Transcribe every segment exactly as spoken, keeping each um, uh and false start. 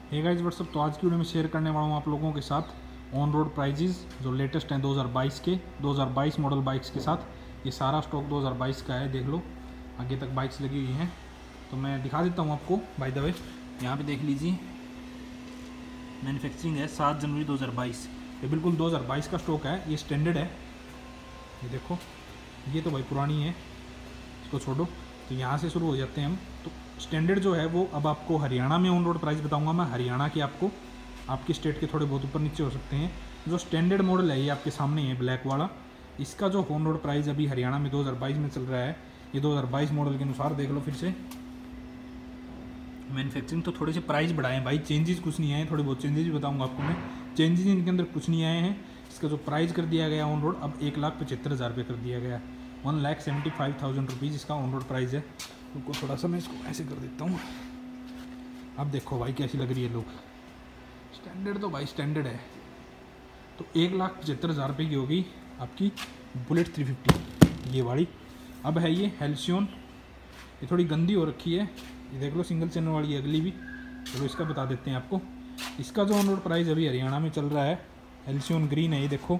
Hey guys what's up, तो आज की वीडियो में शेयर करने वाला हूँ आप लोगों के साथ ऑन रोड प्राइजेस जो लेटेस्ट हैं दो हज़ार बाईस के दो हज़ार बाईस मॉडल बाइक्स के साथ। ये सारा स्टॉक दो हज़ार बाईस का है, देख लो आगे तक बाइक्स लगी हुई हैं। तो मैं दिखा देता हूँ आपको। बाय द वे यहाँ पे देख लीजिए, मैन्युफैक्चरिंग है सात जनवरी दो हज़ार बाईस। ये बिल्कुल दो हज़ार बाईस का स्टॉक है, ये स्टैंडर्ड है। ये देखो, ये तो भाई पुरानी है, इसको छोड़ो। तो यहाँ से शुरू हो जाते हैं हम। तो स्टैंडर्ड जो है वो अब आपको हरियाणा में ऑन रोड प्राइस बताऊंगा मैं। हरियाणा के आपको, आपके स्टेट के थोड़े बहुत ऊपर नीचे हो सकते हैं। जो स्टैंडर्ड मॉडल है ये आपके सामने है, ब्लैक वाला। इसका जो ऑन रोड प्राइस अभी हरियाणा में दो हज़ार बाईस में चल रहा है, ये दो हज़ार बाईस मॉडल के अनुसार देख लो फिर से। मैन्युफैक्चरिंग तो थोड़े से प्राइस बढ़ाए हैं भाई, चेंजेस कुछ नहीं आए। थोड़े बहुत चेंजेस भी बताऊँगा आपको मैं। चेंजेस इनके अंदर कुछ नहीं आए हैं। इसका जो प्राइस कर दिया गया ऑन रोड अब एक लाख पचहत्तर हज़ार रुपये कर दिया गया। One lakh seventy five thousand rupees इसका ऑन रोड प्राइस है। उनको थोड़ा सा मैं इसको ऐसे कर देता हूँ। अब देखो भाई कैसी लग रही है लोग। स्टैंडर्ड तो भाई स्टैंडर्ड है। तो एक लाख पचहत्तर हज़ार रुपये की होगी आपकी बुलेट थ्री फिफ्टी ये वाली। अब है ये हेल्सियन, ये थोड़ी गंदी हो रखी है, ये देख लो सिंगल चैनल वाली है अगली भी। चलो इसका बता देते हैं आपको। इसका जो ऑन रोड प्राइस अभी हरियाणा में चल रहा है, हेल्सियन ग्रीन है ये देखो,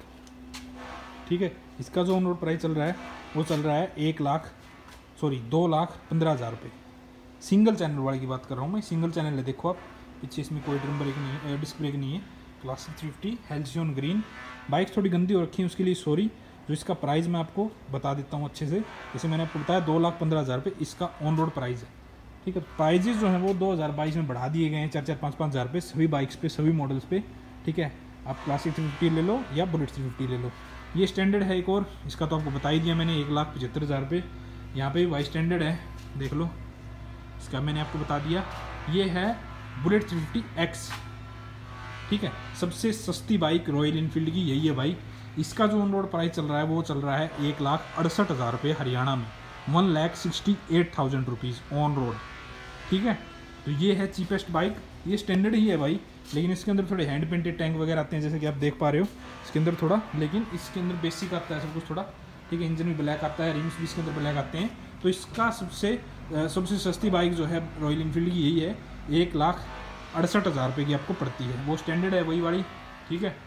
ठीक है। इसका जो ऑन रोड प्राइस चल रहा है वो चल रहा है एक लाख सॉरी दो लाख पंद्रह हज़ार रुपये। सिंगल चैनल वाले की बात कर रहा हूँ मैं। सिंगल चैनल है, देखो आप पीछे, इसमें कोई ड्रम ब्रेक नहीं है, डिस्क ब्रेक नहीं है। Classic three fifty Halcyon green. Bike थोड़ी गंदी हो रखी है, उसके लिए सॉरी। जो इसका प्राइस मैं आपको बता देता हूँ अच्छे से। जैसे मैंने आपको बताया दो लाख पंद्रह हज़ार रुपये इसका ऑन रोड प्राइस है, ठीक है। प्राइजेस जो हैं वो दो हज़ार बाईस में बढ़ा दिए गए हैं, चार चार पाँच पाँच हज़ार रुपये सभी बाइक्स पे, सभी मॉडल्स पे, ठीक है। आप क्लासिक थ्री फिफ्टी ले लो या बुलेट थ्री फिफ्टी ले लो। ये स्टैंडर्ड है एक और, इसका तो आपको बता ही दिया मैंने, एक लाख पचहत्तर हज़ार रुपये। यहाँ पे वाई स्टैंडर्ड है, देख लो, इसका मैंने आपको बता दिया। ये है बुलेट थ्री फिफ्टी एक्स, ठीक है। सबसे सस्ती बाइक रॉयल इनफील्ड की यही है भाई। इसका जो ऑन रोड प्राइस चल रहा है वो चल रहा है एक लाख अड़सठ हज़ार रुपये हरियाणा में, one lakh sixty eight thousand rupees on road, ठीक है। तो ये है चीपेस्ट बाइक। ये स्टैंडर्ड ही है भाई, लेकिन इसके अंदर थोड़े हैंड पेंटेड टैंक वगैरह आते हैं, जैसे कि आप देख पा रहे हो इसके अंदर थोड़ा। लेकिन इसके अंदर बेसिक आता है सब कुछ थोड़ा, ठीक है। इंजन भी ब्लैक आता है, रिम्स भी इसके अंदर ब्लैक आते हैं। तो इसका सबसे सबसे सस्ती बाइक जो है रॉयल इनफील्ड की यही है, एक लाख अड़सठ हज़ार रुपये की आपको पड़ती है। वो स्टैंडर्ड है वही वाली, ठीक है।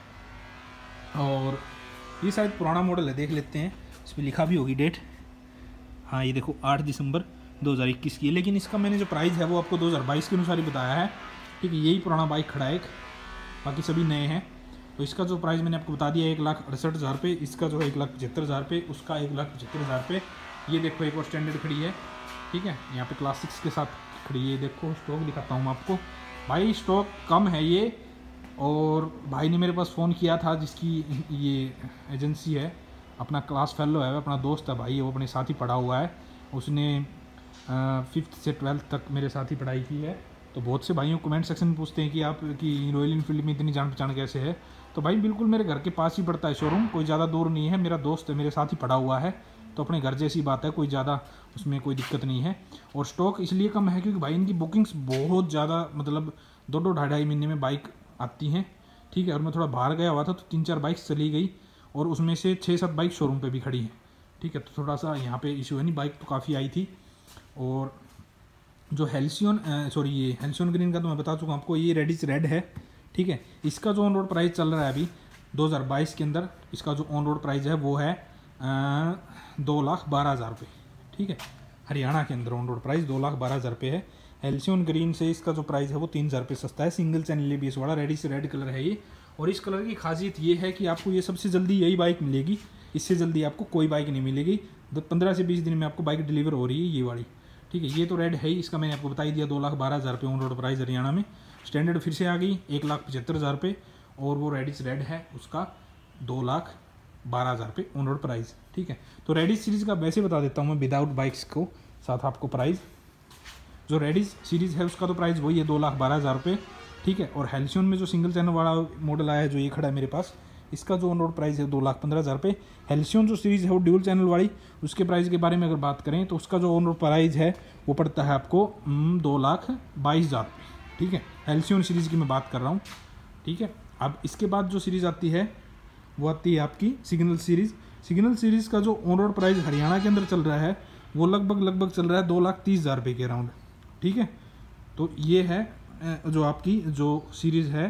और ये शायद पुराना मॉडल है, देख लेते हैं, इस पर लिखा भी होगी डेट। हाँ ये देखो आठ दिसंबर दो हज़ार इक्कीस की है। लेकिन इसका मैंने जो प्राइस है वो आपको दो हज़ार बाईस के अनुसार ही बताया है, ठीक है। यही पुराना बाइक खड़ा है एक, बाकी सभी नए हैं। तो इसका जो प्राइस मैंने आपको बता दिया एक लाख अड़सठ हज़ार रुपये, इसका जो है एक लाख पचहत्तर हज़ार रुपये, उसका एक लाख पचहत्तर हज़ार रुपये। ये देखो एक और स्टैंडर्ड खड़ी है, ठीक है। यहाँ पे क्लासिक्स के साथ खड़ी है, देखो स्टॉक दिखाता हूँ मैं आपको भाई। स्टॉक कम है ये। और भाई ने मेरे पास फ़ोन किया था, जिसकी ये एजेंसी है, अपना क्लास फेलो है, अपना दोस्त है भाई, वो अपने साथ ही पढ़ा हुआ है। उसने फिफ्थ से ट्वेल्थ तक मेरे साथ ही पढ़ाई की है। तो बहुत से भाइयों कमेंट सेक्शन में पूछते हैं कि आप कि रॉयल इनफील्ड में इतनी जान पहचान कैसे है। तो भाई बिल्कुल मेरे घर के पास ही पड़ता है शोरूम, कोई ज़्यादा दूर नहीं है। मेरा दोस्त है, मेरे साथ ही पढ़ा हुआ है, तो अपने घर जैसी बात है, कोई ज़्यादा उसमें कोई दिक्कत नहीं है। और स्टॉक इसलिए कम है क्योंकि भाई इनकी बुकिंग्स बहुत ज़्यादा, मतलब दो दो ढाई ढाई महीने में बाइक आती हैं, ठीक है। और मैं थोड़ा बाहर गया हुआ था तो तीन चार बाइक्स चली गई, और उसमें से छः सात बाइक शोरूम पे भी खड़ी हैं, ठीक है। तो थोड़ा सा यहाँ पे इशू है, नहीं बाइक तो काफ़ी आई थी। और जो हेल्सियन सॉरी ये हेल्सियन ग्रीन का तो मैं बता चुका हूँ आपको, ये रेडिश रेड है, ठीक है। इसका जो ऑन रोड प्राइस चल रहा है अभी दो हज़ार बाईस के अंदर, इसका जो ऑन रोड प्राइस है वो है आ, दो लाख बारह हज़ार रुपये, ठीक है। हरियाणा के अंदर ऑन रोड प्राइस दो लाख बारह हज़ार रुपये है। हेल्सियन ग्रीन से इसका जो प्राइस है वो तीन हज़ार रुपये सस्ता है। सिंगल चैनल बेस वाला रेडिश रेड कलर है ये। और इस कलर की खासियत ये है कि आपको ये सबसे जल्दी यही बाइक मिलेगी, इससे जल्दी आपको कोई बाइक नहीं मिलेगी। पंद्रह से बीस दिन में आपको बाइक डिलीवर हो रही है ये वाली, ठीक है। ये तो रेड है ही, इसका मैंने आपको बता ही दिया, दो लाख बारह हज़ार रुपये ऑन रोड प्राइस हरियाणा में। स्टैंडर्ड फिर से आ गई एक लाख पचहत्तर हज़ार रुपये, और वो रेडिश रेड है उसका दो लाख बारह हज़ार रुपये ऑन रोड प्राइस, ठीक है। तो रेडिश सीरीज़ का वैसे बता देता हूँ मैं विदाउट बाइक्स को साथ आपको प्राइस। जो रेडिश सीरीज़ है उसका तो प्राइस वही है दो लाख बारह हज़ार रुपये, ठीक है। और हेल्सियन में जो सिंगल चैनल वाला मॉडल आया है, जो ये खड़ा है मेरे पास, इसका जो ऑन रोड प्राइस है दो लाख पंद्रह हज़ार रुपये। हेल्सियन जो सीरीज़ है वो ड्यूल चैनल वाली, उसके प्राइस के बारे में अगर बात करें तो उसका जो ऑन रोड प्राइस है वो पड़ता है आपको दो लाख बाईस हज़ार रुपये, ठीक है। हेल्सियन सीरीज़ की मैं बात कर रहा हूँ, ठीक है। अब इसके बाद जो सीरीज़ आती है वो आती है आपकी सिग्नल सीरीज़। सिग्नल सीरीज़ का जो ऑन रोड प्राइस हरियाणा के अंदर चल रहा है वो लगभग लगभग चल रहा है दो लाख तीस हज़ार रुपये के अराउंड, ठीक है। तो ये है जो आपकी जो सीरीज़ है,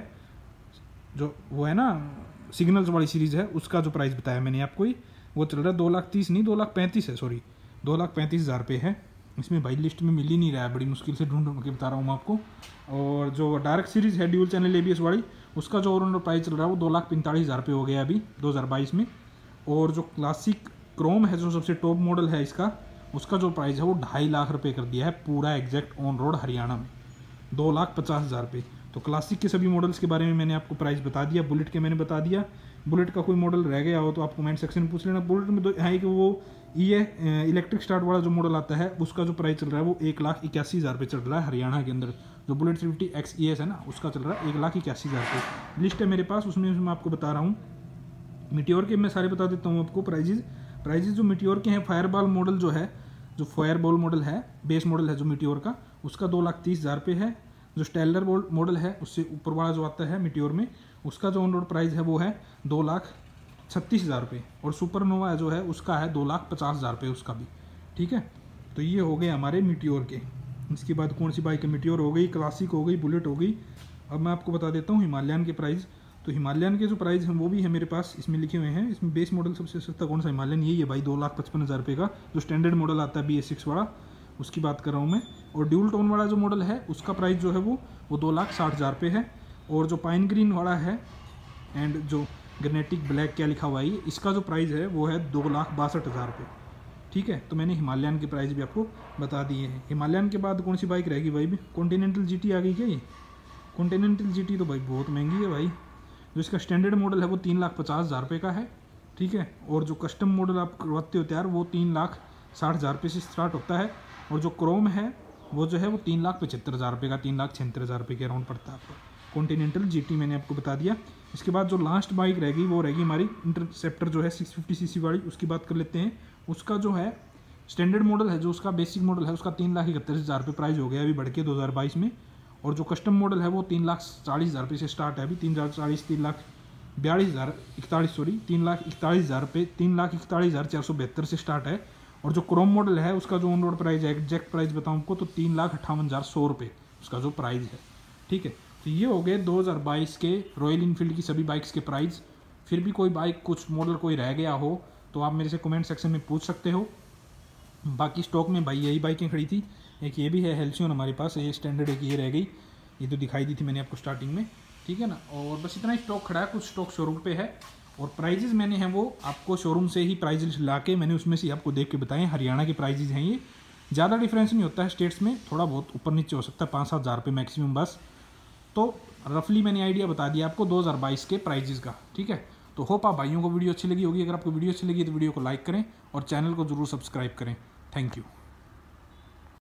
जो वो है ना सिग्नल्स वाली सीरीज़ है, उसका जो प्राइस बताया मैंने आपको ही, वो चल रहा है दो लाख तीस नहीं दो लाख पैंतीस है, सॉरी दो लाख पैंतीस हज़ार रुपये है। इसमें भाई लिस्ट में मिल ही नहीं रहा है, बड़ी मुश्किल से ढूंढ ढूंढ के बता रहा हूँ मैं आपको। और जो डायरेक्ट सीरीज़ है ड्यूल चैनल एबीएस वाली, उसका जो ओवरऑल प्राइस चल रहा है वो दो लाख पैंतालीस हज़ार रुपये हो गया अभी दो हज़ार बाईस में। और जो क्लासिक क्रोम है, जो सबसे टॉप मॉडल है इसका, उसका जो प्राइस है वो ढाई लाख रुपये कर दिया है पूरा एग्जैक्ट ऑन रोड हरियाणा में, दो लाख पचास हज़ार रुपये। तो क्लासिक के सभी मॉडल्स के बारे में मैंने आपको प्राइस बता दिया, बुलेट के मैंने बता दिया। बुलेट का कोई मॉडल रह गया हो तो आप कमेंट सेक्शन में पूछ लेना। बुलेट में तो है कि वो ये इलेक्ट्रिक स्टार्ट वाला जो मॉडल आता है, उसका जो प्राइस चल रहा है वो एक लाख इक्यासी हज़ार रुपये चल रहा है हरियाणा के अंदर। जो bullet three fifty X E S है ना, उसका चल रहा है एक लाख इक्यासी हज़ार रुपये। लिस्ट है मेरे पास, उसमें मैं आपको बता रहा हूँ। मीटियोर के मैं सारे बता देता हूँ आपको प्राइजेज। प्राइजेज जो मीटियोर के हैं, फायरबॉल मॉडल जो है, जो फायरबॉल मॉडल है, बेस मॉडल है जो मीटियोर का, उसका दो लाख तीस हज़ार रुपये है। जो स्टेलर मॉडल है, उससे ऊपर वाला जो आता है मीटियोर में, उसका जो ऑन रोड प्राइस है वो है दो लाख छत्तीस हज़ार रुपये। और सुपरनोवा जो है उसका है दो लाख पचास हज़ार रुपये उसका भी। ठीक है, तो ये हो गए हमारे मीटियोर के। इसके बाद कौन सी बाइक है, मीटियोर हो गई, क्लासिक हो गई, बुलेट हो गई। अब मैं आपको बता देता हूँ हिमालयन के प्राइस। तो हिमालयन के जो प्राइस हैं वो भी है मेरे पास, इसमें लिखे हुए हैं। इसमें बेस मॉडल सबसे सस्ता कौन सा हिमालयन, यही है भाई, दो लाख पचपन हज़ार रुपये का। जो स्टैंडर्ड मॉडल आता है बी एस सिक्स वाला, उसकी बात कर रहा हूँ मैं। और ड्यूल टोन वाला जो मॉडल है, उसका प्राइस जो है वो वो दो लाख साठ हज़ार रुपये है। और जो पाइन ग्रीन वाला है एंड जो ग्रेनेटिक ब्लैक क्या लिखा हुआ है, इसका जो प्राइस है वो है दो लाख बासठ हज़ार रुपये। ठीक है, तो मैंने हिमालयन के प्राइस भी आपको बता दिए हैं। हिमालयन के बाद कौन सी बाइक रहेगी भाई, भी कॉन्टिनेंटल जीटी आ गई क्या? ये कॉन्टिनेंटल जीटी तो भाई बहुत महंगी है भाई। जो इसका स्टैंडर्ड मॉडल है वो तीन लाख पचास हज़ार रुपये का है। ठीक है, और जो कस्टम मॉडल आप करवाते हो तैयार, वो तीन लाख साठ हज़ार रुपये से स्टार्ट होता है। और जो क्रोम है वो जो है वो तीन लाख पचहत्तर हज़ार रुपये का, तीन लाख छिहत्तर हज़ार रुपये के अराउंड पड़ता है आपको। कॉन्टिनेंटल जीटी मैंने आपको बता दिया। इसके बाद जो लास्ट बाइक रहेगी वो रहेगी हमारी इंटरसेप्टर जो है सिक्स फिफ्टी सीसी वाली, उसकी बात कर लेते हैं। उसका जो है स्टैंडर्ड मॉडल है, जो उसका बेसिक मॉडल है, उसका तीन लाख इकहत्तर हज़ार रुपये प्राइस हो गया अभी बढ़ के दो हज़ार बाईस में। और जो कस्टम मॉडल है वो तीन लाख चालीस हज़ार रुपये से स्टार्ट है अभी, तीन हज़ार चालीस तीन लाख बयालीस हज़ार इकतालीस सॉरी तीन लाख इकतालीस हज़ार रुपये तीन लाख इकतालीस हज़ार चार सौ बहत्तर से स्टार्ट है। और जो क्रोम मॉडल है उसका जो ऑन रोड प्राइस है, एग्जैक्ट प्राइस बताऊँ आपको, तो तीन लाख अट्ठावन हज़ार सौ रुपये उसका जो प्राइस है। ठीक है, तो ये हो गए दो हज़ार बाईस के रॉयल इनफील्ड की सभी बाइक्स के प्राइस। फिर भी कोई बाइक, कुछ मॉडल कोई रह गया हो तो आप मेरे से कमेंट सेक्शन में पूछ सकते हो। बाकी स्टॉक में भाई यही बाइकें खड़ी थी। एक ये भी है हेल्सियन हमारे पास, ये स्टैंडर्ड एक ये रह गई, ये तो दिखाई दी थी मैंने आपको स्टार्टिंग में। ठीक है ना, और बस इतना ही स्टॉक खड़ा है, कुछ स्टॉक शोरूम पे है। और प्राइजेज़ मैंने हैं वो आपको शोरूम से ही प्राइजेज ला के मैंने उसमें से आपको देख के बताएं। हरियाणा के प्राइजेज हैं ये, ज़्यादा डिफरेंस नहीं होता है स्टेट्स में, थोड़ा बहुत ऊपर नीचे हो सकता है, पाँच सात हज़ार रुपये मैक्सिमम बस। तो रफली मैंने आइडिया बता दिया आपको दो हज़ार बाईस के प्राइजेज का। ठीक है, तो होप आप भाइयों को वीडियो अच्छी लगी होगी। अगर आपको वीडियो अच्छी लगी तो वीडियो को लाइक करें और चैनल को जरूर सब्सक्राइब करें। Thank you.